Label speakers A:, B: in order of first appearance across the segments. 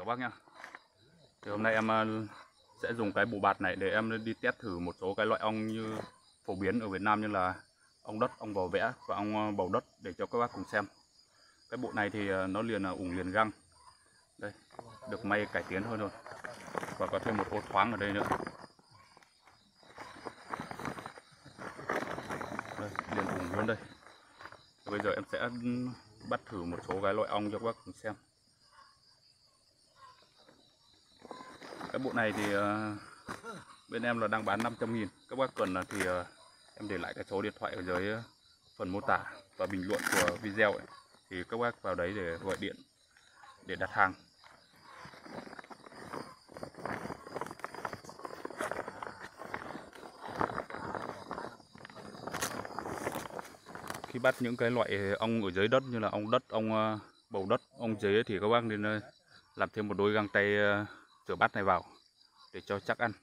A: các bác nhá. Thì hôm nay em sẽ dùng cái bộ bạt này để em đi test thử một số cái loại ong như phổ biến ở Việt Nam, như là ong đất, ong vò vẽ và ong bầu đất, để cho các bác cùng xem. Cái bộ này thì nó liền là ủng liền găng. Đây, được may cải tiến hơn rồi. Và có thêm một ô thoáng ở đây nữa. Đây, liền ủng luôn đây. Bây giờ em sẽ bắt thử một số cái loại ong cho các bác cùng xem. Cái bộ này thì bên em là đang bán 500.000. Các bác cần thì em để lại cái số điện thoại ở dưới phần mô tả và bình luận của video ấy. Thì các bác vào đấy để gọi điện để đặt hàng. Khi bắt những cái loại ong ở dưới đất như là ong đất, ong bầu đất, ong dế thì các bác nên làm thêm một đôi găng tay rửa bát này vào để cho chắc ăn.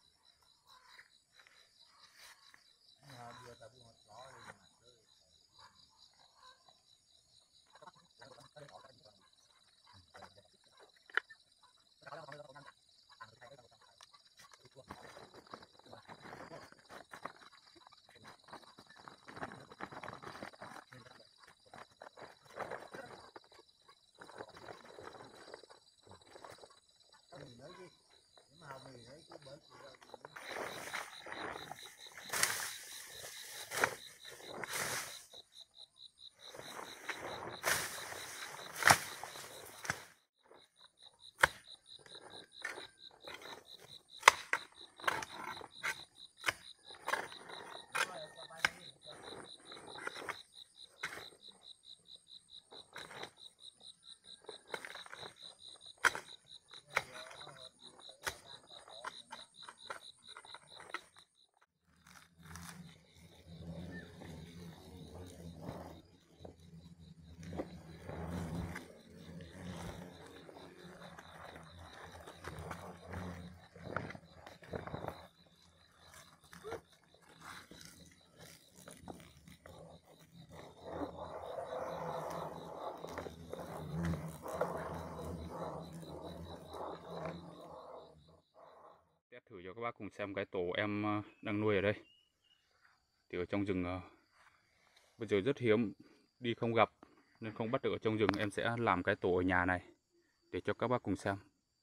A: Test thử cho các bác cùng xem cái tổ em đang nuôi ở đây. Thì ở trong rừng bây giờ rất hiếm, đi không gặp nên không bắt được ở trong rừng. Em sẽ làm cái tổ ở nhà này để cho các bác cùng xem.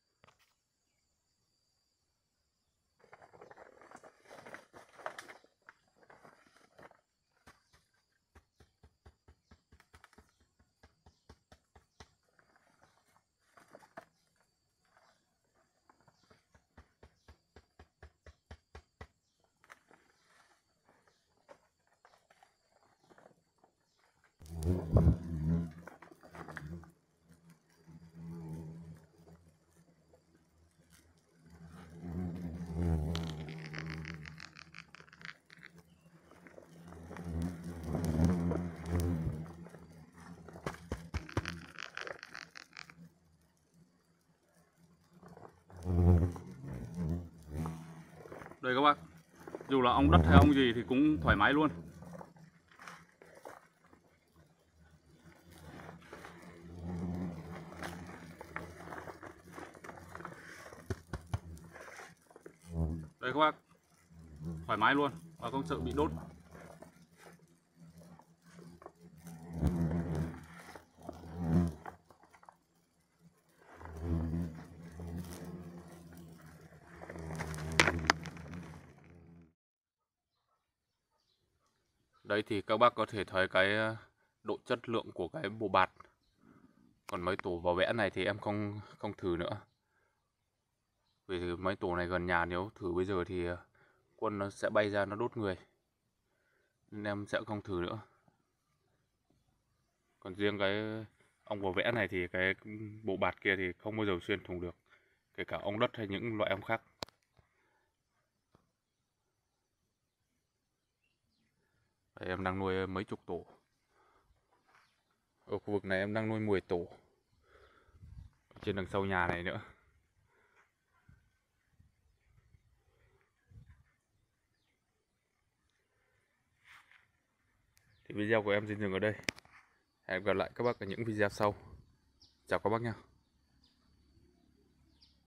A: Đây các bác, dù là ong đất hay ong gì thì cũng thoải mái luôn. Đây các bác, thoải mái luôn và không sợ bị đốt. Đây thì các bác có thể thấy cái độ chất lượng của cái bộ bạt. Còn mấy tổ vỏ vẽ này thì em không thử nữa. Vì mấy tổ này gần nhà, nếu thử bây giờ thì quân nó sẽ bay ra nó đốt người, nên em sẽ không thử nữa. Còn riêng cái ong vỏ vẽ này thì cái bộ bạt kia thì không bao giờ xuyên thủng được, kể cả ong đất hay những loại ong khác. Đây, em đang nuôi mấy chục tổ. Ở khu vực này em đang nuôi 10 tổ. Trên đằng sau nhà này nữa. Thì video của em xin dừng ở đây. Hẹn gặp lại các bác ở những video sau. Chào các bác nha.